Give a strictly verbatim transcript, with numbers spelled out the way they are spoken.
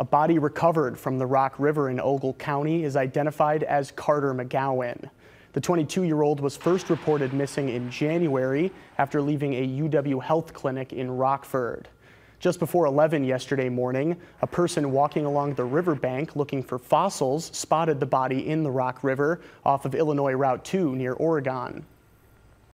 A body recovered from the Rock River in Ogle County is identified as Carter McGowan. The twenty-two-year-old was first reported missing in January after leaving a U W Health clinic in Rockford. Just before eleven yesterday morning, a person walking along the riverbank looking for fossils spotted the body in the Rock River off of Illinois Route two near Oregon.